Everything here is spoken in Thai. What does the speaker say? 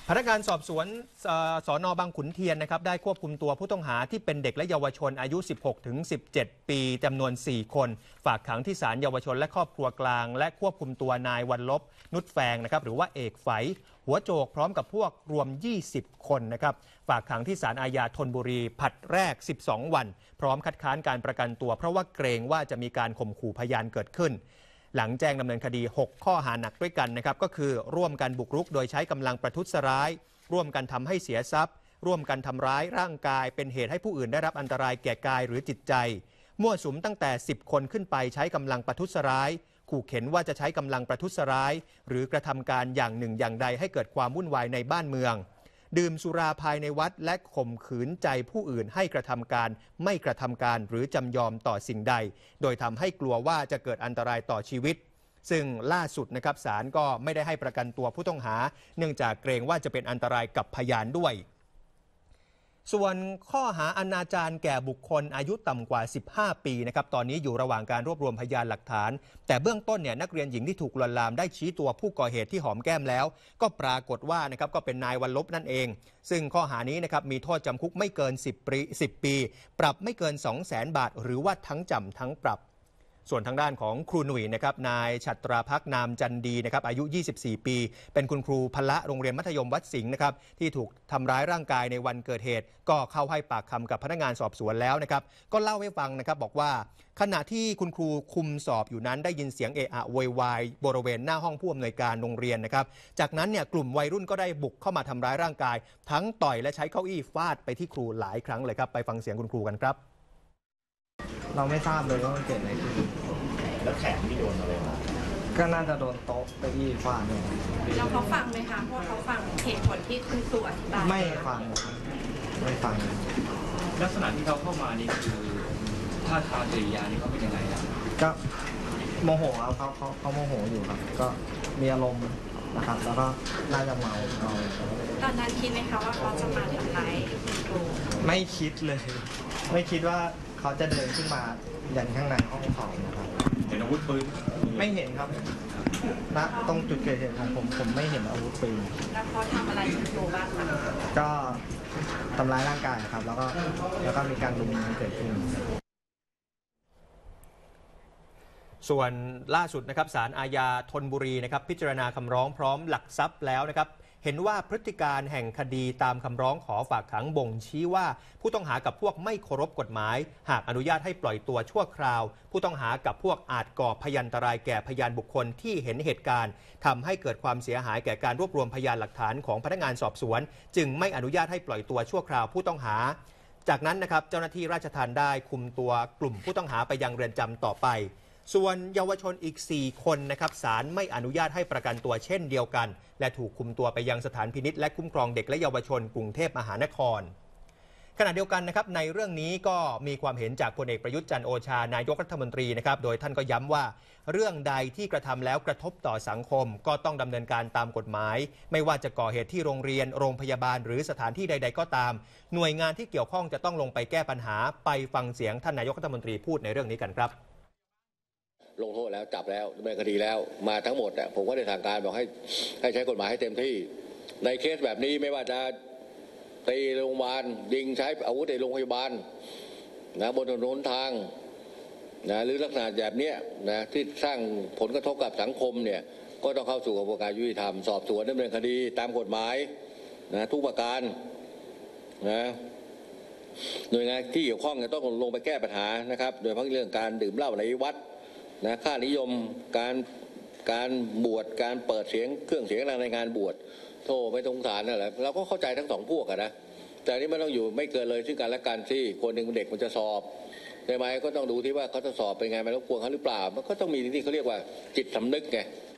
พนักงานสอบสวนสน.บางขุนเทียนนะครับได้ควบคุมตัวผู้ต้องหาที่เป็นเด็กและเยาวชนอายุ 16-17 ปีจำนวน 4 คนฝากขังที่ศาลเยาวชนและครอบครัวกลางและควบคุมตัวนายวันลบนุชแฟงนะครับหรือว่าเอกไฝหัวโจกพร้อมกับพวกรวม 20 คนนะครับฝากขังที่ศาลอาญาธนบุรีผลัดแรก 12 วันพร้อมคัดค้านการประกันตัวเพราะว่าเกรงว่าจะมีการข่มขู่พยานเกิดขึ้นหลังแจ้งดำเนินคดี 6 ข้อหาหนักด้วยกันนะครับก็คือร่วมกันบุกรุกโดยใช้กำลังประทุษร้ายร่วมกันทำให้เสียทรัพย์ร่วมกันทำร้ายร่างกายเป็นเหตุให้ผู้อื่นได้รับอันตรายแก่กายหรือจิตใจมั่วสุมตั้งแต่ 10 คนขึ้นไปใช้กำลังประทุษร้ายขู่เข็นว่าจะใช้กำลังประทุษร้ายหรือกระทำการอย่างหนึ่งอย่างใดให้เกิดความวุ่นวายในบ้านเมืองดื่มสุราภายในวัดและข่มขืนใจผู้อื่นให้กระทำการไม่กระทำการหรือจำยอมต่อสิ่งใดโดยทำให้กลัวว่าจะเกิดอันตรายต่อชีวิตซึ่งล่าสุดนะครับศาลก็ไม่ได้ให้ประกันตัวผู้ต้องหาเนื่องจากเกรงว่าจะเป็นอันตรายกับพยานด้วยส่วนข้อหาอนาจารแก่บุคคลอายุต่ำกว่า15 ปีนะครับตอนนี้อยู่ระหว่างการรวบรวมพยานหลักฐานแต่เบื้องต้นเนี่ยนักเรียนหญิงที่ถูกลวนลามได้ชี้ตัวผู้ก่อเหตุที่หอมแก้มแล้วก็ปรากฏว่านะครับก็เป็นนายวันลบนั่นเองซึ่งข้อหานี้นะครับมีโทษจำคุกไม่เกิน10 ปีปรับไม่เกิน 200,000 บาทหรือว่าทั้งจำทั้งปรับส่วนทางด้านของครูหนุ่ยนะครับนายฉัตราภักดิ์นามจันดีนะครับอายุ 24 ปีเป็นคุณครูพละโรงเรียนมัธยมวัดสิงห์นะครับที่ถูกทำร้ายร่างกายในวันเกิดเหตุก็เข้าให้ปากคำกับพนักงานสอบสวนแล้วนะครับก็เล่าให้ฟังนะครับบอกว่าขณะที่คุณครูคุมสอบอยู่นั้นได้ยินเสียงเอะอะโวยวายบริเวณหน้าห้องผู้อำนวยการโรงเรียนนะครับจากนั้นเนี่ยกลุ่มวัยรุ่นก็ได้บุกเข้ามาทำร้ายร่างกายทั้งต่อยและใช้เก้าอี้ฟาดไปที่ครูหลายครั้งเลยครับไปฟังเสียงคุณครูกันครับเราไม่ทราบเลยว่ามันเกิดอะไรขึ้นแล้วแขนที่โดนอะไรมาก็น่าจะโดนโต๊ะไปที่ฟาดเนี่ยแล้วเขาฟังไหมคะเพราะเขาฟังเหตุผลที่คุณครูอธิบายไม่ฟังไม่ฟังลักษณะที่เขาเข้ามานี่คือท่าทางกิริยานี่เขาเป็นยังไงครับก็โมโหครับเขาโมโหอยู่ครับก็มีอารมณ์นะครับแล้วก็น่าจะเมาตอนนั้นคิดไหมคะว่าเขาจะมาทำร้ายคุณครูไม่คิดเลยไม่คิดว่าเขาจะเดินขึ้นมายันข้างในห้องสอบนะครับเห็นอาวุธปืนไม่เห็นครับณตรงจุดเกิดเหตุของผมไม่เห็นอาวุธปืนแล้วเขาทำอะไรคุณครูบ้างคะก็ทำร้ายร่างกายครับแล้วก็มีการรุมเกิดขึ้นส่วนล่าสุดนะครับศาลอาญาธนบุรีนะครับพิจารณาคำร้องพร้อมหลักทรัพย์แล้วนะครับเห็นว่าพฤติการแห่งคดีตามคำร้องขอฝากขังบ่งชี้ว่าผู้ต้องหากับพวกไม่เคารพกฎหมายหากอนุญาตให้ปล่อยตัวชั่วคราวผู้ต้องหากับพวกอาจก่อพยันตรายแก่พยานบุคคลที่เห็นเหตุการณ์ทำให้เกิดความเสียหายแก่การรวบรวมพยานหลักฐานของพนักงานสอบสวนจึงไม่อนุญาตให้ปล่อยตัวชั่วคราวผู้ต้องหาจากนั้นนะครับเจ้าหน้าที่ราชทัณฑ์ได้คุมตัวกลุ่มผู้ต้องหาไปยังเรือนจำต่อไปส่วนเยาวชนอีก 4 คนนะครับศาลไม่อนุญาตให้ประกันตัวเช่นเดียวกันและถูกคุมตัวไปยังสถานพินิจและคุ้มครองเด็กและเยาวชนกรุงเทพมหานครขณะเดียวกันนะครับในเรื่องนี้ก็มีความเห็นจากพลเอกประยุทธ์จันทร์โอชานายกรัฐมนตรีนะครับโดยท่านก็ย้ำว่าเรื่องใดที่กระทำแล้วกระทบต่อสังคมก็ต้องดำเนินการตามกฎหมายไม่ว่าจะก่อเหตุที่โรงเรียนโรงพยาบาลหรือสถานที่ใดๆก็ตามหน่วยงานที่เกี่ยวข้องจะต้องลงไปแก้ปัญหาไปฟังเสียงท่านนายกรัฐมนตรีพูดในเรื่องนี้กันครับลงโทษแล้วจับแล้วดำเนินคดีแล้วมาทั้งหมดผมก็ได้ทางการบอกให้ใช้กฎหมายให้เต็มที่ในเคสแบบนี้ไม่ว่าจะตีโรงพยาบาลยิงใช้อาวุธในโรงพยาบาลนะบนถนนทางนะหรือลักษณะแบบนี้นะที่สร้างผลกระทบกับสังคมเนี่ยก็ต้องเข้าสู่กระบวนการยุติธรรมสอบสวนดำเนินคดีตามกฎหมายนะทุกประการนะหน่วยงานที่เกี่ยวข้องจะต้องลงไปแก้ปัญหานะครับโดยเฉพาะเรื่องการดื่มเหล้าในวัดนะค่านิยมการบวชการเปิดเสียงเครื่องเสียงในงานบวชโทษไม่สงสารนั่นแหละเราก็เข้าใจทั้งสองพวกนะแต่นี่มันต้องอยู่ไม่เกินเลยซึ่งกันและกันที่คนหนึ่งเด็กมันจะสอบใช่ไหมก็ต้องดูที่ว่าเขาจะสอบเป็นไงมันรบกวนเขาหรือเปล่ามันก็ต้องมีที่เขาเรียกว่าจิตสำนึกไง